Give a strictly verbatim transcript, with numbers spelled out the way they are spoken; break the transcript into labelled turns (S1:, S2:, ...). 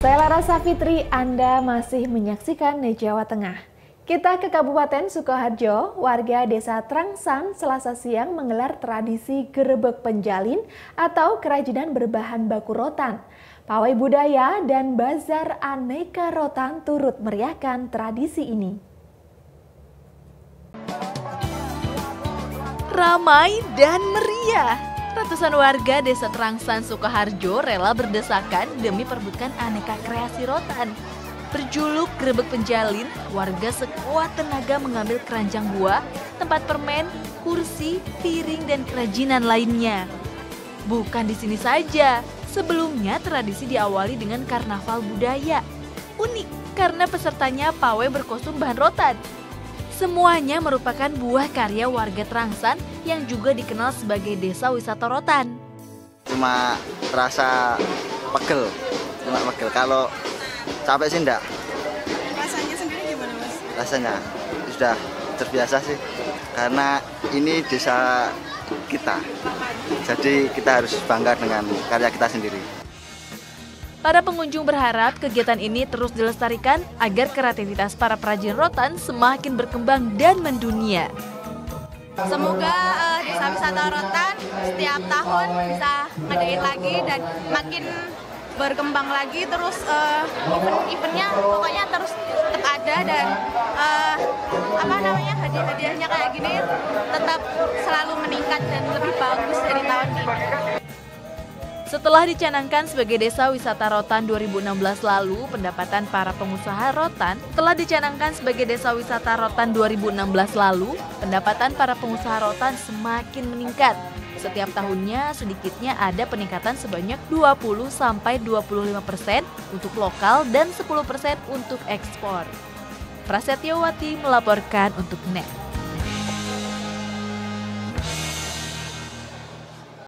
S1: Saya Lara Safitri, Anda masih menyaksikan di Jawa Tengah. Kita ke Kabupaten Sukoharjo, warga Desa Trangsan Selasa siang menggelar tradisi gerebek penjalin atau kerajinan berbahan baku rotan. Pawai budaya dan bazar aneka rotan turut meriahkan tradisi ini.
S2: Ramai dan meriah, ratusan warga Desa Trangsan Sukoharjo rela berdesakan demi perebutkan aneka kreasi rotan. Berjuluk gerebek penjalin, warga sekuat tenaga mengambil keranjang buah, tempat permen, kursi, piring, dan kerajinan lainnya. Bukan di sini saja, sebelumnya tradisi diawali dengan karnaval budaya. Unik karena pesertanya pawai berkostum bahan rotan. Semuanya merupakan buah karya warga Trangsan yang juga dikenal sebagai desa wisata rotan.
S3: Cuma terasa pegel, cuma pegel. Kalau capek sih enggak.
S4: Rasanya sendiri gimana, Mas?
S3: Rasanya sudah terbiasa sih, karena ini desa kita. Jadi kita harus bangga dengan karya kita sendiri.
S2: Para pengunjung berharap kegiatan ini terus dilestarikan agar kreativitas para perajin rotan semakin berkembang dan mendunia.
S4: Semoga uh, desa wisata rotan setiap tahun bisa ngadain lagi dan makin berkembang lagi, terus uh, event-eventnya pokoknya terus tetap ada dan uh, apa namanya hadiah-hadiahnya kayak gini tetap selalu meningkat dan lebih bagus dari tahun ini.
S2: Setelah dicanangkan sebagai Desa Wisata Rotan dua ribu enam belas lalu, pendapatan para pengusaha rotan telah dicanangkan sebagai Desa Wisata Rotan dua ribu enam belas lalu, pendapatan para pengusaha rotan semakin meningkat. Setiap tahunnya sedikitnya ada peningkatan sebanyak dua puluh sampai dua puluh lima persen untuk lokal dan sepuluh persen untuk ekspor. Prasetyowati melaporkan untuk N E T.